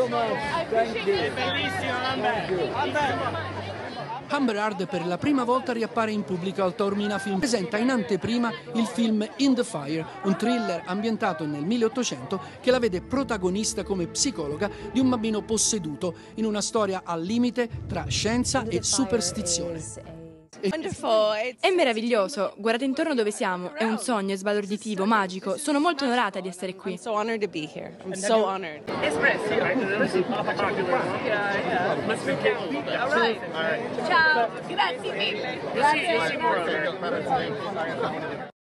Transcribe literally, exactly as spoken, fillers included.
so much. Thank you. Bellissimo, Amber. Amber Heard per la prima volta riappare in pubblico al Taormina Film. Presenta in anteprima il film In the Fire, un thriller ambientato nel milleottocento che la vede protagonista come psicologa di un bambino posseduto in una storia al limite tra scienza e superstizione. È meraviglioso, guardate intorno dove siamo, è un sogno, è sbalorditivo, magico, sono molto onorata di essere qui. So honored to be here. I'm so honored. Espresso. Ciao, grazie mille. Grazie.